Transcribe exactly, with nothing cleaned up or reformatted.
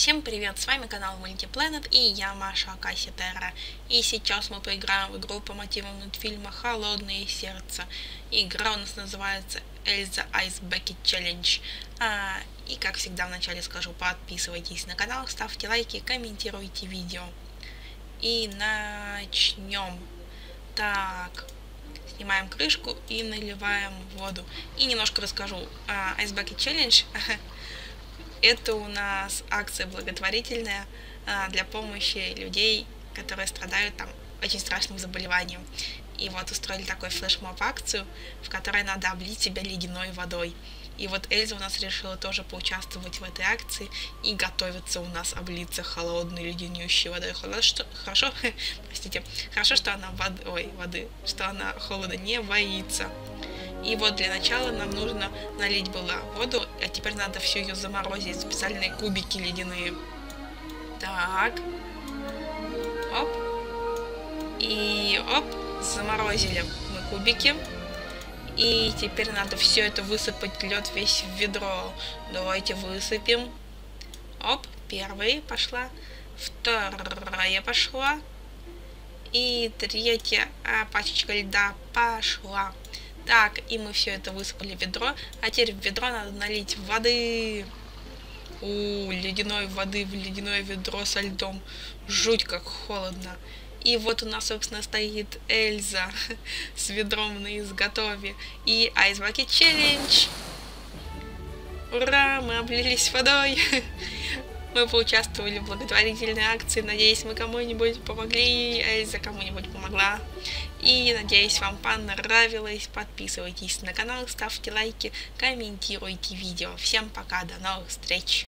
Всем привет, с вами канал Multiplanet и я Маша Акаси Терра. И сейчас мы поиграем в игру по мотивам мультфильма «Холодное сердце». Игра у нас называется Elsa Ice Bucket Challenge. А, и как всегда вначале скажу, подписывайтесь на канал, ставьте лайки, комментируйте видео. И начнем. Так, снимаем крышку и наливаем воду. И немножко расскажу. А, Ice Bucket Challenge это у нас акция благотворительная а, для помощи людей, которые страдают там очень страшным заболеванием. И вот устроили такой флешмоб акцию, в которой надо облить себя ледяной водой. И вот Эльза у нас решила тоже поучаствовать в этой акции и готовится у нас облиться холодной леденющей водой. Хорошо, хорошо, простите, хорошо, что она воды, ой, воды, что она холода не боится. И вот для начала нам нужно налить было воду, а теперь надо все ее заморозить, специальные кубики ледяные. Так. Оп. И оп, заморозили мы кубики. И теперь надо все это высыпать, лед весь в ведро. Давайте высыпем. Оп, первая пошла, вторая пошла. И третья а, пачечка льда пошла. Так, и мы все это высыпали в ведро, а теперь в ведро надо налить воды. У, ледяной воды в ледяное ведро со льдом. Жуть как холодно. И вот у нас, собственно, стоит Эльза с ведром на изготове. И Ice Bucket Challenge. Ура, мы облились водой. Мы поучаствовали в благотворительной акции. Надеюсь, мы кому-нибудь помогли. Эльза кому-нибудь помогла. И надеюсь, вам понравилось. Подписывайтесь на канал, ставьте лайки, комментируйте видео. Всем пока, до новых встреч.